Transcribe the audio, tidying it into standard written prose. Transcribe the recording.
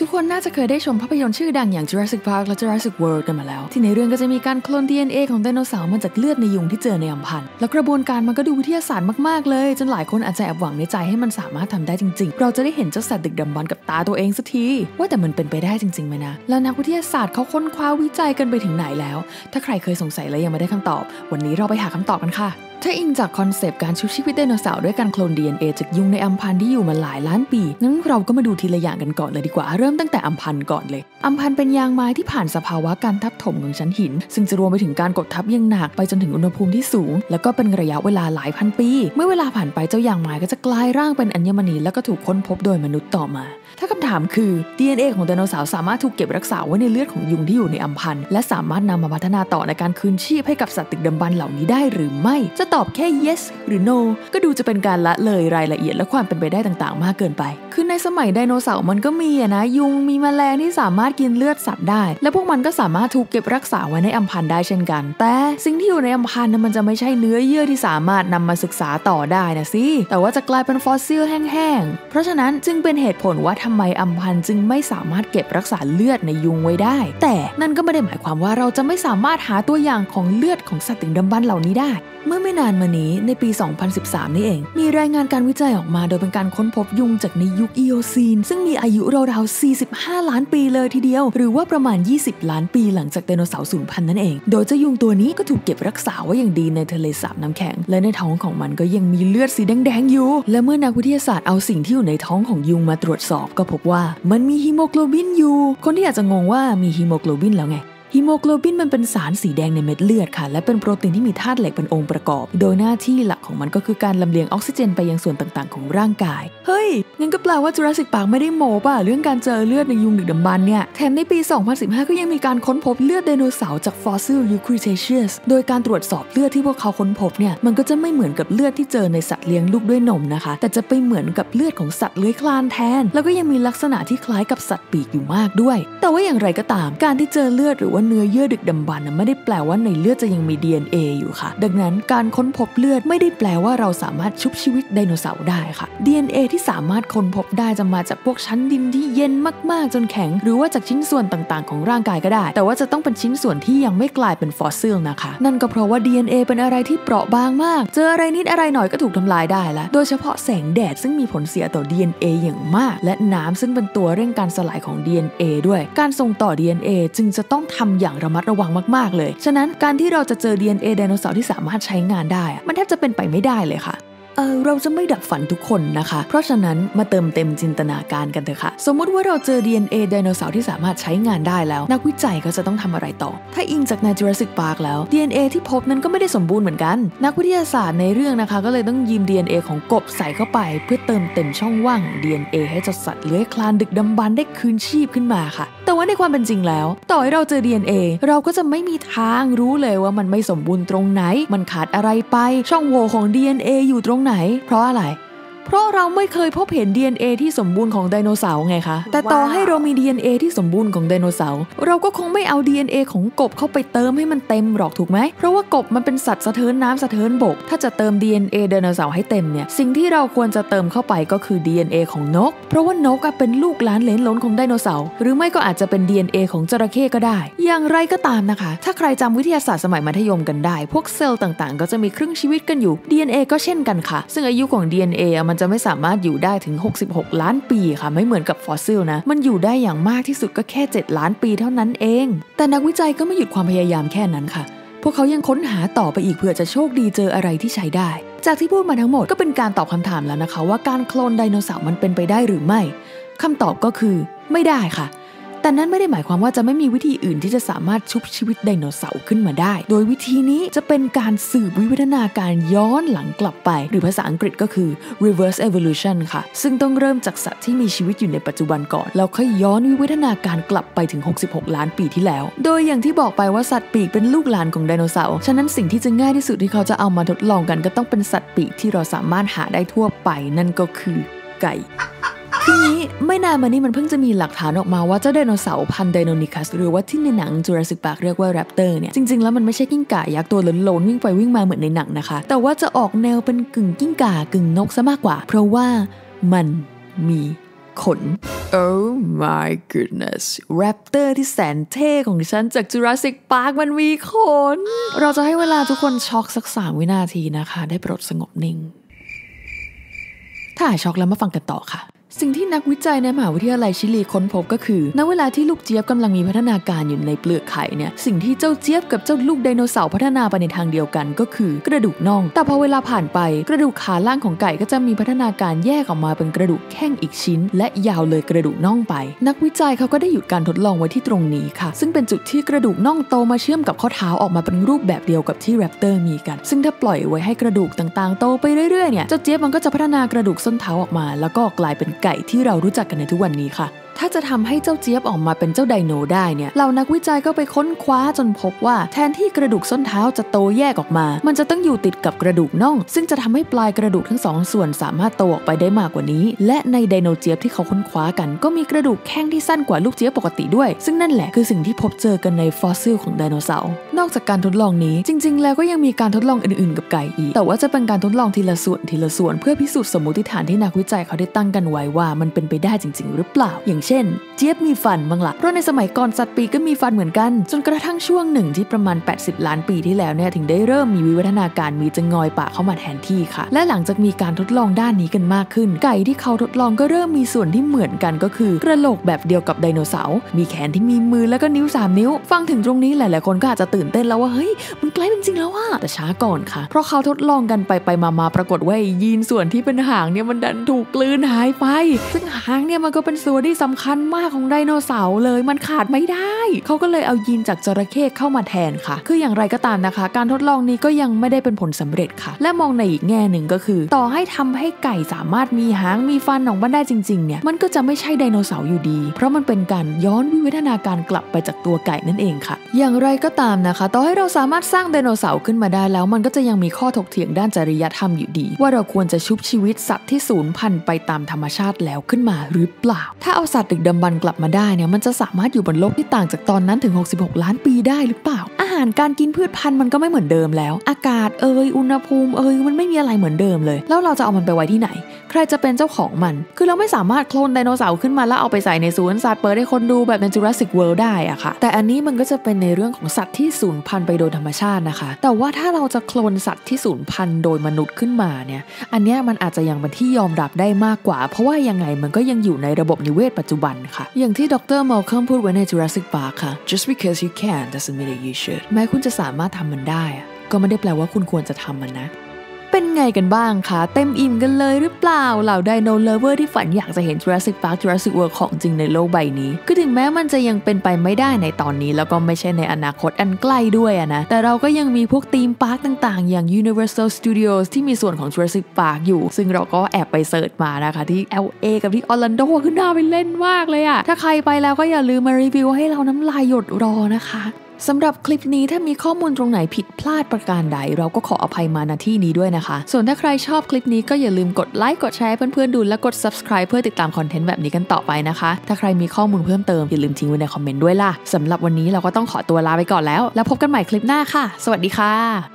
ทุกคนน่าจะเคยได้ชมภาพยนตร์ชื่อดังอย่าง Jurassic Park และ Jurassic World กันมาแล้วที่ในเรื่องก็จะมีการโคลน DNA ของไดโนเสาร์มาจากเลือดในยุงที่เจอในอัมพันธ์แล้วกระบวนการมันก็ดูวิทยาศาสตร์มากๆเลยจนหลายคนอาจจะแอบหวังในใจให้มันสามารถทำได้จริงๆเราจะได้เห็นเจ้าสัตว์ดึกดำบรรพ์กับตาตัวเองสักทีว่าแต่มันเป็นไปได้จริงๆไหมนะแล้วนักวิทยาศาสตร์เขาค้นคว้าวิจัยกันไปถึงไหนแล้วถ้าใครเคยสงสัยและยังไม่ได้คำตอบวันนี้เราไปหาคำตอบกันค่ะถ้าอิงจากคอนเซปต์การชุบชีวิตไดโนเสาร์ด้วยการโคลน DNA จากยุงในอัมพันธ์ที่อยู่มาหลายล้านปีงั้นเราก็มาดูทีละอย่างกันก่อนเลยดีกว่าเริ่มตั้งแต่อัมพันธ์ก่อนเลยอัมพันธ์เป็นยางไม้ที่ผ่านสภาวะการทับถมของชั้นหินซึ่งจะรวมไปถึงการกดทับอย่างหนักไปจนถึงอุณหภูมิที่สูงแล้วก็เป็นระยะเวลาหลายพันปีเมื่อเวลาผ่านไปเจ้ายางไม้ก็จะกลายร่างเป็นอัญมณีแล้วก็ถูกค้นพบโดยมนุษย์ต่อมาถ้าคำถามคือ DNA ของไดโนเสาร์สามารถถูกเก็บรักษาไว้ในเลือดของยุงที่อยู่ในอัมพันธ์และสามารถนำมาพัฒนาต่อในการคืนชีพให้กับสัตว์ดึกดำบรรพ์เหล่านี้ได้หรือไม่จะตอบแค่ yes หรือ no ก็ดูจะเป็นการละเลยรายละเอียดและความเป็นไปได้ต่างๆมากเกินไปคือในสมัยไดโนเสาร์มันก็มีนะยุงมีแมลงที่สามารถกินเลือดสัตว์ได้และพวกมันก็สามารถถูกเก็บรักษาไว้ในอัมพันธ์ได้เช่นกันแต่สิ่งที่อยู่ในอัมพันธ์มันจะไม่ใช่เนื้อเยื่อที่สามารถนำมาศึกษาต่อได้นะสิแต่ว่าจะกลายเป็นฟอสซิลแห้งๆเพราะฉะนั้นจึงเป็นเหตุผลว่าทำไมอัมพันธ์จึงไม่สามารถเก็บรักษาเลือดในยุงไว้ได้แต่นั่นก็ไม่ได้หมายความว่าเราจะไม่สามารถหาตัวอย่างของเลือดของสัตว์ดึกดำบรรพ์เหล่านี้ได้เมื่อไม่นานมานี้ในปี 2013 นี่เองมีรายงานการวิจัยออกมาโดยเป็นการค้นพบยุงจากในยุคอีโอซีนซึ่งมีอายุราวๆ 45 ล้านปีเลยทีเดียวหรือว่าประมาณ 20 ล้านปีหลังจากไดโนเสาร์สูญพันธุ์นั่นเองโดยเจ้ายุงตัวนี้ก็ถูกเก็บรักษาไว้อย่างดีในทะเลสาบน้ำแข็งและในท้องของมันก็ยังมีเลือดสีแดงๆอยู่และเมื่อนักวิทยาศาสตร์เอาสิ่งที่อยู่ในท้องของยุงมาตรวจสอบก็พบว่ามันมีฮีโมโกลบินอยู่คนที่อาจจะงงว่ามีฮีโมโกลบินแล้วไงฮีโมโกลบินมันเป็นสารสีแดงในเม็ดเลือดค่ะและเป็นโปรตีนที่มีธาตุเหล็กเป็นองค์ประกอบโดยหน้าที่หลักของมันก็คือการลำเลียงออกซิเจนไปยังส่วนต่างๆของร่างกายเฮ้ยงั้นก็แปลว่า Jurassic Park ไม่ได้โม้ป่ะเรื่องการเจอเลือดในยุงดึกดำบรรพ์เนี่ยแถมในปี 2015 ก็ยังมีการค้นพบเลือดไดโนเสาร์จากฟอสซิลยุค Cretaceous โดยการตรวจสอบเลือดที่พวกเขาค้นพบเนี่ยมันก็จะไม่เหมือนกับเลือดที่เจอในสัตว์เลี้ยงลูกด้วยนมนะคะแต่จะไปเหมือนกับเลือดของสัตว์เลื้อยคลานแทนแล้วก็ยังมีลักษณะที่คล้ายกับสัตว์ปีกอยู่มากด้วยแต่ว่าอย่างไรก็ตามการที่เจอเลือดหรือว่าเนื้อเยื่อดึกดำบรรพ์ไม่ได้แปลว่าในเลือดจะยังมี DNA อยู่ค่ะดังนั้นการค้นพบเลือดไม่ได้แปลว่าเราสามารถชุบชีวิตไดโนเสาร์ได้ค่ะ DNA ที่สามารถค้นพบได้จะมาจากพวกชั้นดินที่เย็นมากๆจนแข็งหรือว่าจากชิ้นส่วนต่างๆของร่างกายก็ได้แต่ว่าจะต้องเป็นชิ้นส่วนที่ยังไม่กลายเป็นฟอสซิลนะคะนั่นก็เพราะว่า DNA เป็นอะไรที่เปราะบางมากเจออะไรนิดอะไรหน่อยก็ถูกทำลายได้แล้วโดยเฉพาะแสงแดดซึ่งมีผลเสียต่อ DNA อย่างมากและน้ำซึ่งเป็นตัวเร่งการสลายของ DNA ด้วยการส่งต่อ DNA จึงจะต้องทำอย่างระมัดระวังมากๆเลยฉะนั้นการที่เราจะเจอ DNA ไดโนเสาร์ที่สามารถใช้งานได้มันแทบจะเป็นไปไม่ได้เลยค่ะเราจะไม่ดับฝันทุกคนนะคะเพราะฉะนั้นมาเติมเต็มจินตนาการกันเถอะค่ะสมมุติว่าเราเจอ DNA ไดโนเสาร์ที่สามารถใช้งานได้แล้วนักวิจัยก็จะต้องทำอะไรต่อถ้าอิงจากใน Jurassic Park แล้ว DNA ที่พบนั้นก็ไม่ได้สมบูรณ์เหมือนกันนักวิทยาศาสตร์ในเรื่องนะคะก็เลยต้องยืม DNA ของกบใส่เข้าไปเพื่อเติมเต็มช่องว่างของ DNA ให้เจ้าสัตว์เลื้อยคลานดึกดำบรรพ์ได้คืนชีพขึ้นมาค่ะแต่ว่าในความเป็นจริงแล้วต่อให้เราเจอ DNA เราก็จะไม่มีทางรู้เลยว่ามันไม่สมบูรณ์ตรงไหนมันขาดอะไรไปช่องโหว่ของ DNA อยู่ตรงไหนเพราะอะไรเพราะเราไม่เคยพบเห็น DNA ที่สมบูรณ์ของไดโนเสาร์ไงคะแต่ต่อให้เรามี DNA ที่สมบูรณ์ของไดโนเสาร์เราก็คงไม่เอา DNA ของกบเข้าไปเติมให้มันเต็มหรอกถูกไหมเพราะว่ากบมันเป็นสัตว์สะเทินน้ำสะเทินบกถ้าจะเติม DNA ไดโนเสาร์ให้เต็มเนี่ยสิ่งที่เราควรจะเติมเข้าไปก็คือ DNA ของนกเพราะว่านกเป็นลูกหลานเหลนหลนของไดโนเสาร์หรือไม่ก็อาจจะเป็น DNA ของจระเข้ก็ได้อย่างไรก็ตามนะคะถ้าใครจำวิทยาศาสตร์สมัยมัธยมกันได้พวกเซลล์ต่างๆก็จะมีครึ่งชีวิตกันอยู่ DNA ก็เช่นกันค่ะซึ่งอายุของ DNA มันจะไม่สามารถอยู่ได้ถึง66ล้านปีค่ะไม่เหมือนกับฟอสซิลนะมันอยู่ได้อย่างมากที่สุดก็แค่7ล้านปีเท่านั้นเองแต่นักวิจัยก็ไม่หยุดความพยายามแค่นั้นค่ะพวกเขายังค้นหาต่อไปอีกเพื่อจะโชคดีเจออะไรที่ใช้ได้จากที่พูดมาทั้งหมดก็เป็นการตอบคำถามแล้วนะคะว่าการโคลนไดโนเสาร์มันเป็นไปได้หรือไม่คำตอบก็คือไม่ได้ค่ะแต่นั้นไม่ได้หมายความว่าจะไม่มีวิธีอื่นที่จะสามารถชุบชีวิตไดโนเสาร์ขึ้นมาได้โดยวิธีนี้จะเป็นการสืบวิวัฒนาการย้อนหลังกลับไปหรือภาษาอังกฤษก็คือ reverse evolution ค่ะซึ่งต้องเริ่มจากสัตว์ที่มีชีวิตอยู่ในปัจจุบันก่อนแล้วค่อยย้อนวิวัฒนาการกลับไปถึง66ล้านปีที่แล้วโดยอย่างที่บอกไปว่าสัตว์ปีกเป็นลูกหลานของไดโนเสาร์ฉะนั้นสิ่งที่จะง่ายที่สุดที่เขาจะเอามาทดลองกันก็ต้องเป็นสัตว์ปีกที่เราสามารถหาได้ทั่วไปนั่นก็คือไก่ทีนี้ไม่นานมานี้มันเพิ่งจะมีหลักฐานออกมาว่าเจ้าไดโนเสาร์พันธุ์ไดโนนิคัสหรือว่าที่ในหนัง Jurassic Park เรียกว่าแรปเตอร์เนี่ยจริงๆแล้วมันไม่ใช่กิ้งก่ายักษ์ตัวโลนๆวิ่งไปวิ่งมาเหมือนในหนังนะคะแต่ว่าจะออกแนวเป็นกึ่งกิ้งก่ากึ่งนกซะมากกว่าเพราะว่ามันมีขน Oh my goodness แรปเตอร์ที่แสนเท่ของฉันจาก Jurassic Park มันมีขนเราจะให้เวลาทุกคนช็อกสัก3 วินาทีนะคะได้โปรดสงบนิ่งถ้าหายช็อกแล้วมาฟังกันต่อค่ะสิ่งที่นักวิจัยในมหาวิทยาลัยชิลีค้นพบก็คือณเวลาที่ลูกเจี๊ยบกำลังมีพัฒนาการอยู่ในเปลือกไข่เนี่ยสิ่งที่เจ้าเจี๊ยบกับเจ้าลูกไดโนเสาร์พัฒนาไปในทางเดียวกันก็คือกระดูกน่องแต่พอเวลาผ่านไปกระดูกขาล่างของไก่ก็จะมีพัฒนาการแยกออกมาเป็นกระดูกแข้งอีกชิ้นและยาวเลยกระดูกน่องไปนักวิจัยเขาก็ได้หยุดการทดลองไว้ที่ตรงนี้ค่ะซึ่งเป็นจุดที่กระดูกน่องโตมาเชื่อมกับข้อเท้าออกมาเป็นรูปแบบเดียวกับที่แรปเตอร์มีกันซึ่งถ้าปล่อยไว้ให้กระดูกต่างๆโตไปเรื่อยๆเนี่ยเจ้าเจี๊ยบมันก็จะพัฒนากระดูกส้นเท้าออกมาแล้วก็กลายเป็นไก่ที่เรารู้จักกันในทุกวันนี้ค่ะถ้าจะทำให้เจ้าเจี๊ยบออกมาเป็นเจ้าไดโนได้เนี่ยเหล่านักวิจัยก็ไปค้นคว้าจนพบว่าแทนที่กระดูกส้นเท้าจะโตแยกออกมามันจะต้องอยู่ติดกับกระดูกน่องซึ่งจะทำให้ปลายกระดูกทั้ง2ส่วนสามารถโตออกไปได้มากกว่านี้และในไดโนเจี๊ยบที่เขาค้นคว้ากันก็มีกระดูกแข้งที่สั้นกว่าลูกเจี๊ยบปกติด้วยซึ่งนั่นแหละคือสิ่งที่พบเจอกันในฟอสซิลของไดโนเสาร์นอกจากการทดลองนี้จริงๆแล้วก็ยังมีการทดลองอื่นๆกับไก่อีกแต่ว่าจะเป็นการทดลองทีละส่วนเพื่อพิสูจน์สมมติฐานที่นักวิจัยเขาได้ตั้งกันไว้ว่ามันเป็นไปได้จริงๆหรือเปล่าอย่างเช่นเจี๊ยบมีฟันบ้างล่ะเพราะในสมัยก่อนสัตว์ปีกก็มีฟันเหมือนกันจนกระทั่งช่วงหนึ่งที่ประมาณ80 ล้านปีที่แล้วเนี่ยถึงได้เริ่มมีวิวัฒนาการมีจะงอยปากเข้ามาแทนที่ค่ะและหลังจากมีการทดลองด้านนี้กันมากขึ้นไก่ที่เขาทดลองก็เริ่มมีส่วนที่เหมือนกันก็คือกระโหลกแบบเดียวกับไดโนเสาร์มีแขนที่มีมือแล้วก็นิ้ว3 นิ้วฟังถึงตรงนี้หลายๆคนก็อาจจะตื่นเต้นแล้วว่าเฮ้ยมันใกล้เป็นจริงแล้วว่ะแต่ช้าก่อนค่ะเพราะเขาทดลองกันไปมาปรากฏว่ายีนส่วนที่เป็นหางเนี่ยมันดันถูกกลืนหายไปซึ่งหางเนี่ยมันก็เป็นส่วนที่สำคัญมากของไดโนเสาร์เลยมันขาดไม่ได้เขาก็เลยเอายีนจากจระเข้เข้ามาแทนค่ะคืออย่างไรก็ตามนะคะการทดลองนี้ก็ยังไม่ได้เป็นผลสำเร็จค่ะและมองในอีกแง่หนึ่งก็คือต่อให้ทำให้ไก่สามารถมีหางมีฟันออกมาได้จริงๆเนี่ยมันก็จะไม่ใช่ไดโนเสาร์อยู่ดีเพราะมันเป็นการย้อนวิวัฒนาการกลับไปจากตัวไก่นั่นเองค่ะอย่างไรก็ตามนะคะต่อให้เราสามารถสร้างไดโนเสาร์ขึ้นมาได้แล้วมันก็จะยังมีข้อถกเถียงด้านจริยธรรมอยู่ดีว่าเราควรจะชุบชีวิตสัตว์ที่สูญพันธุ์ไปตามธรรมชาติแล้วขึ้นมาหรือเปล่าถ้าเอาสัตว์ดึกดำบรรพ์กลับมาได้เนี่ยมันจะสามารถอยู่บนโลกที่ต่างจากตอนนั้นถึง66 ล้านปีได้หรือเปล่าอาหารการกินพืชพันธุ์มันก็ไม่เหมือนเดิมแล้วอากาศอุณหภูมิมันไม่มีอะไรเหมือนเดิมเลยแล้วเราจะเอามันไปไว้ที่ไหนใครจะเป็นเจ้าของมันคือเราไม่สามารถโคลนไดโนเสาร์ขึ้นมาแล้วเอาไปใส่ในสวนสัตว์เปิดให้คนดูแบบใน Jurassic World ได้อะค่ะแต่อันนี้มันก็จะเป็นในเรื่องของสัตว์ที่สูญพันธุ์ไปโดยธรรมชาตินะคะแต่ว่าถ้าเราจะโคลนสัตว์ที่สูญพันธุ์โดยมนุษย์ขึ้นมาเนี่ยอันเนี้ยมันอาจจะยังเป็นที่ยอมรับได้มากกว่าเพราะว่ายังไงมันก็ยังอยู่ในระบบนิเวศปัจจุบันค่ะอย่างที่ดร. Malcolm พูดไว้ใน Jurassic Park ค่ะ Just because you can doesn't mean that you should แม้คุณจะสามารถทำมันได้ก็ไม่ได้แปลว่าคุณควรจะทำมันนะเป็นไงกันบ้างคะเต็มอิ่มกันเลยหรือเปล่าเหล่าไดโนเลฟเวอร์ที่ฝันอยากจะเห็น Jurassic Park Jurassic World ของจริงในโลกใบนี้คือถึงแม้มันจะยังเป็นไปไม่ได้ในตอนนี้แล้วก็ไม่ใช่ในอนาคตอันใกล้ด้วยนะแต่เราก็ยังมีพวกธีมพาร์คต่างๆอย่าง Universal Studios ที่มีส่วนของ Jurassic Park อยู่ซึ่งเราก็แอบไปเสิร์ชมานะคะที่ LA กับที่ออร์แลนโดคือน่าไปเล่นมากเลยอะถ้าใครไปแล้วก็อย่าลืมมารีวิวให้เราน้ำลายหยดรอนะคะสำหรับคลิปนี้ถ้ามีข้อมูลตรงไหนผิดพลาดประการใดเราก็ขออภัยมาณที่นี้ด้วยนะคะส่วนถ้าใครชอบคลิปนี้ก็อย่าลืมกดไลค์กดแชร์เพื่อนๆดูและกด subscribe เพื่อติดตามคอนเทนต์แบบนี้กันต่อไปนะคะถ้าใครมีข้อมูลเพิ่มเติมอย่าลืมทิ้งไว้ในคอมเมนต์ด้วยล่ะสำหรับวันนี้เราก็ต้องขอตัวลาไปก่อนแล้วพบกันใหม่คลิปหน้าค่ะสวัสดีค่ะ